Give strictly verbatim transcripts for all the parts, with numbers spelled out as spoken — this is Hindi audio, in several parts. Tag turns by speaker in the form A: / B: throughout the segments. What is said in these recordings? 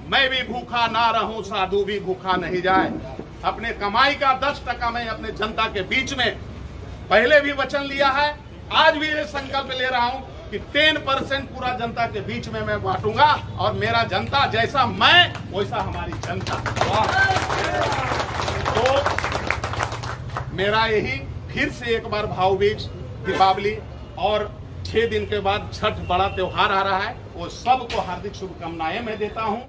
A: मैं भी भूखा ना रहूं, साधु भी भूखा नहीं जाए। अपने कमाई का दस टका मैं अपने जनता के बीच में पहले भी वचन लिया है, आज भी ये संकल्प ले रहा हूं कि टेन परसेंट पूरा जनता के बीच में मैं बांटूंगा, और मेरा जनता जैसा मैं वैसा हमारी जनता। तो मेरा यही फिर से एक बार भाऊबीज, दीपावली और छह दिन के बाद छठ बड़ा त्योहार आ रहा है, वो सबको हार्दिक शुभकामनाएं मैं देता हूं।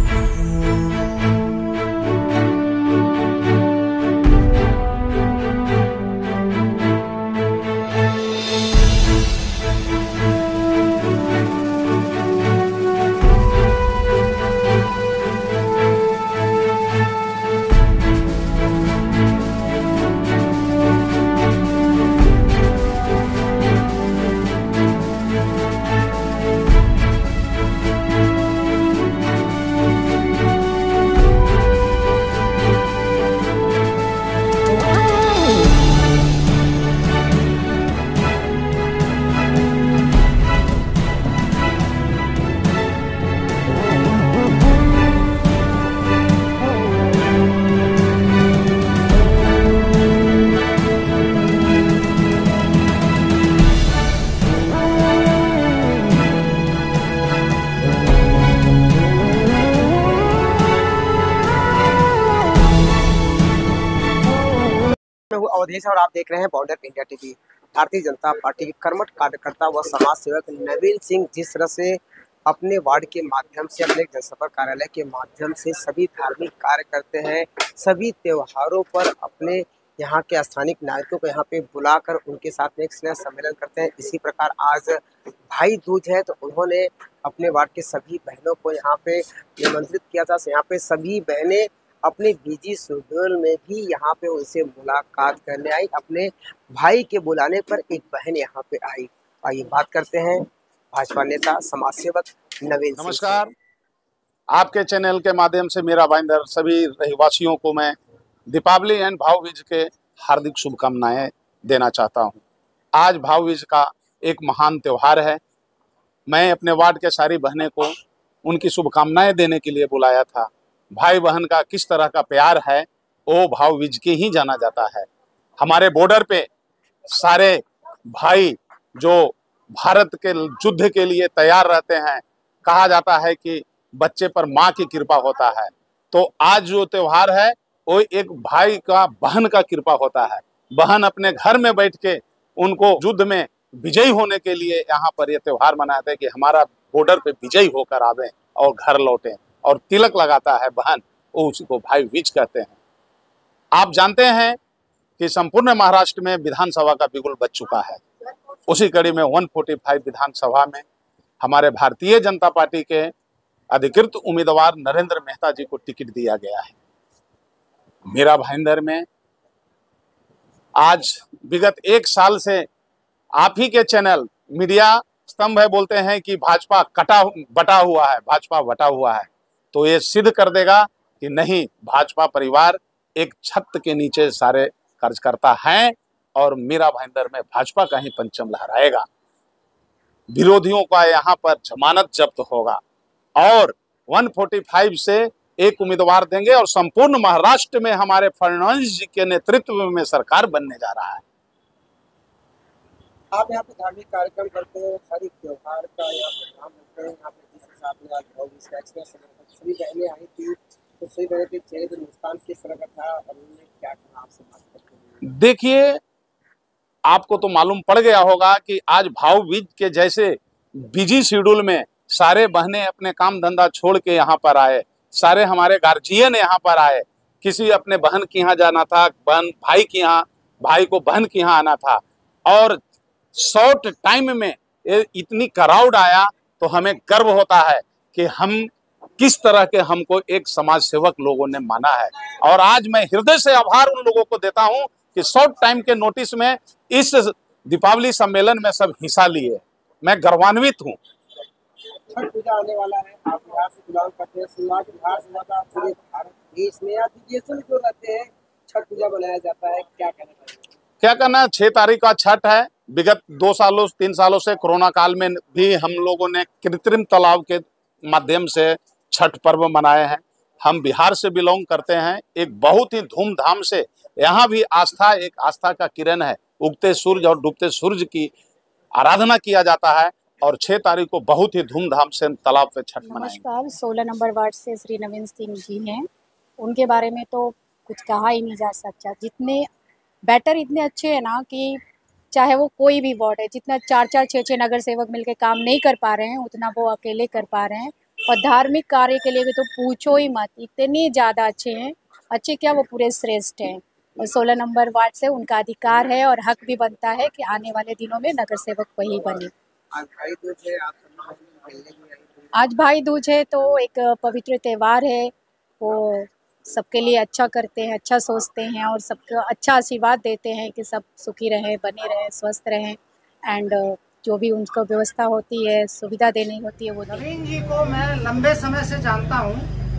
B: अवधेश और आप देख रहे हैं border India TV. Bharatiya Janata party के कर्मठ कार्यकर्ता व समाज सेवक नवीन सिंह जिस तरह से अपने वार्ड के माध्यम से, अपने जनसंपर्क कार्यालय के माध्यम से सभी धार्मिक कार्य करते हैं, सभी त्योहारों पर अपने यहाँ के स्थानिक नायकों को यहाँ पे बुलाकर उनके साथ में एक स्नेह सम्मेलन करते हैं। इसी प्रकार आज भाई दूज है, तो उन्होंने अपने वार्ड के सभी बहनों को यहाँ पे निमंत्रित किया था। यहाँ पे सभी बहनें अपने बिजी शेड्यूल में भी यहाँ पे उनसे मुलाकात करने आई। अपने भाई के बुलाने पर एक बहन यहाँ पे आई। आइए बात करते हैं भाजपा नेता समाज सेवक नवीन।
A: नमस्कार, आपके चैनल के माध्यम से मेरा भाईंदर सभी रहवासियों को मैं दीपावली एंड भाऊबीज के हार्दिक शुभकामनाएं देना चाहता हूं। आज भाऊबीज का एक महान त्यौहार है। मैं अपने वार्ड के सारी बहनें को उनकी शुभकामनाएं देने के लिए बुलाया था। भाई बहन का किस तरह का प्यार है वो भाऊबीज के ही जाना जाता है। हमारे बॉर्डर पे सारे भाई जो भारत के युद्ध के लिए तैयार रहते हैं, कहा जाता है कि बच्चे पर माँ की कृपा होता है, तो आज जो त्यौहार है वो एक भाई का बहन का कृपा होता है। बहन अपने घर में बैठ के उनको युद्ध में विजयी होने के लिए यहाँ पर ये त्यौहार मनाते हैं कि हमारा बॉर्डर पे विजयी होकर आवे और घर लौटे, और तिलक लगाता है बहन, वो उसी को भाई बीज कहते हैं। आप जानते हैं कि संपूर्ण महाराष्ट्र में विधानसभा का बिगुल बज चुका है। उसी कड़ी में एक सौ पैंतालीस विधानसभा में हमारे भारतीय जनता पार्टी के अधिकृत उम्मीदवार नरेंद्र मेहता जी को टिकट दिया गया है। मेरा भाईंदर में आज विगत एक साल से आप ही के चैनल मीडिया स्तंभ है, बोलते हैं कि भाजपा कटा बटा हुआ है, भाजपा बटा हुआ है, तो ये सिद्ध कर देगा कि नहीं, भाजपा परिवार एक छत के नीचे सारे कार्यकर्ता हैं और मेरा भाईंदर में भाजपा का ही पंचम लहराएगा। विरोधियों का यहाँ पर जमानत जब्त होगा और एक सौ पैंतालीस से एक उम्मीदवार देंगे और संपूर्ण महाराष्ट्र में हमारे फडणवीस जी के नेतृत्व में सरकार बनने जा रहा है।
B: आप यहाँ पे धार्मिक कार्यक्रम करते हैं, हर एक त्योहार का यहाँ पे काम करते हैं। यहाँ पे जिस हिसाब से आज भाऊबीज का एक्सप्रेस सभी बहनें आई थी, तो सभी बहनें के चेहरे पर मुस्कान किस तरह का था और उन्होंने क्या कहा आपसे बात करते हैं?
A: देखिए, आपको तो मालूम पड़ गया होगा कि आज भाऊबीज के जैसे बिजी शेड्यूल में सारे बहनें अपने काम धंधा छोड़ के यहाँ पर आए, सारे हमारे गार्जियन यहाँ पर आए। किसी अपने बहन के यहाँ जाना था, बहन भाई के यहाँ, भाई को बहन के यहाँ आना था, और शॉर्ट टाइम में इतनी क्राउड आया, तो हमें गर्व होता है कि हम किस तरह के हमको एक समाज सेवक लोगों ने माना है। और आज मैं हृदय से आभार उन लोगों को देता हूं कि शॉर्ट टाइम के नोटिस में इस दीपावली सम्मेलन में सब हिस्सा लिए। मैं गर्वान्वित हूं।
B: छठ पूजा आने वाला है, आप बिहार से बिलोंग करते हैं, शुरुआत बिहार से ज्यादा पूरे भारत देश में या विदेश में जो रहते हैं छठ पूजा मनाया जाता है, क्या कहना चाहिए?
A: क्या करना, छह तारीख का छठ है। विगत दो सालों तीन सालों से कोरोना काल में भी हम लोगों ने कृत्रिम तालाब के माध्यम से छठ पर्व मनाए हैं। हम बिहार से बिलोंग करते हैं। एक बहुत ही धूमधाम से यहाँ भी आस्था, एक आस्था का किरण है। उगते सूरज और डूबते सूरज की आराधना किया जाता है और छह तारीख को बहुत ही धूमधाम से तालाब पे छठ मनाएंगे।
C: नमस्कार, सोलह नंबर वार्ड से श्री नवीन सिंह जी हैं। उनके बारे में तो कुछ कहा ही नहीं जा सकता। जितने बैटर इतने अच्छे हैं ना कि चाहे वो कोई भी वार्ड है, जितना चार चार छः छः नगर सेवक मिलकर काम नहीं कर पा रहे हैं उतना वो अकेले कर पा रहे हैं। और धार्मिक कार्य के लिए भी तो पूछो ही मत, इतने ज़्यादा अच्छे हैं। अच्छे क्या, वो पूरे श्रेष्ठ हैं। और सोलह नंबर वार्ड से उनका अधिकार है और हक भी बनता है कि आने वाले दिनों में नगर सेवक वही बने।
B: आज भाई दूज है, आप सब मिलने भी आई थी।
C: आज भाई दूज है तो एक पवित्र त्यौहार है। वो सबके लिए अच्छा करते हैं, अच्छा सोचते हैं और सबको अच्छा आशीर्वाद देते हैं कि सब सुखी रहें, बने रहें, स्वस्थ रहें। एंड जो भी उनको व्यवस्था होती है, सुविधा देनी होती है वो।
D: नवीन जी को मैं लंबे समय से जानता हूँ।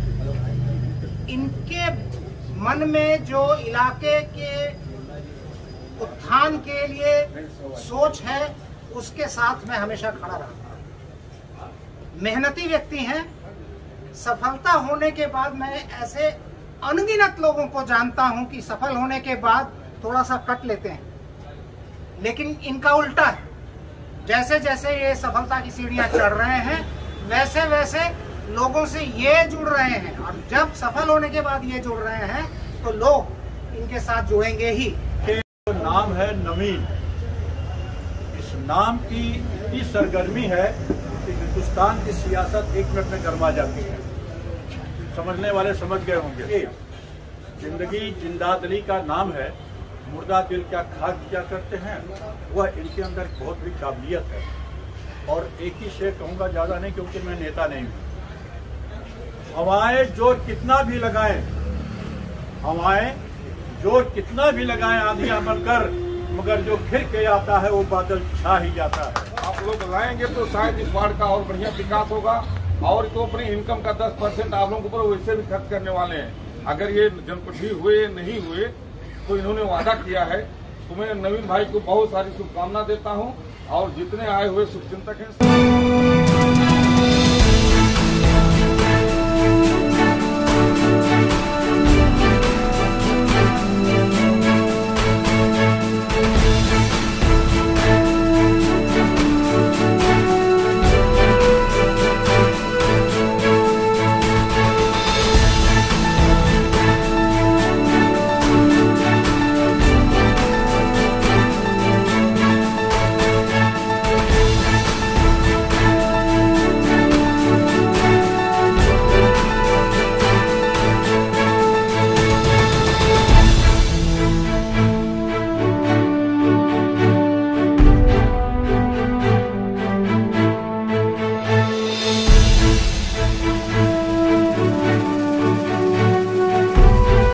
D: इनके मन में जो इलाके के उत्थान के लिए सोच है उसके साथ मैं हमेशा खड़ा रहा। मेहनती व्यक्ति हैं। सफलता होने के बाद मैं ऐसे अनगिनत लोगों को जानता हूं कि सफल होने के बाद थोड़ा सा कट लेते हैं, लेकिन इनका उल्टा है। जैसे जैसे ये सफलता की सीढ़ियां चढ़ रहे हैं वैसे वैसे लोगों से ये जुड़ रहे हैं और जब सफल होने के बाद ये जुड़ रहे हैं तो लोग इनके साथ जुड़ेंगे ही।
E: नाम है नवीन। इस नाम की इतनी सरगर्मी है कि हिंदुस्तान की सियासत एक मिनट में गरमा जाती है। समझने वाले समझ गए होंगे। जिंदगी जिंदादिली का नाम है। मुर्दा दिल क्या खाक क्या करते हैं, वह इनके अंदर बहुत बड़ी काबिलियत है। और एक ही शेर कहूँगा, ज़्यादा नहीं, क्योंकि मैं नेता नहीं हूँ। हवाएं जोर कितना भी लगाएं, हवाएं जोर कितना भी लगाएं आंधियां बनकर, मगर जो घिर के आता है वो बादल छा ही जाता है।
F: आप लोग लाएंगे तो शायद इस वार्ड का और बढ़िया विकास होगा। और तो अपनी इनकम का दस परसेंट आप लोगों के ऊपर वैसे भी खर्च करने वाले हैं। अगर ये जनप्रतिनिधि हुए नहीं हुए तो इन्होंने वादा किया है। तो मैं नवीन भाई को बहुत सारी शुभकामना देता हूँ और जितने आए हुए शुभचिंतक हैं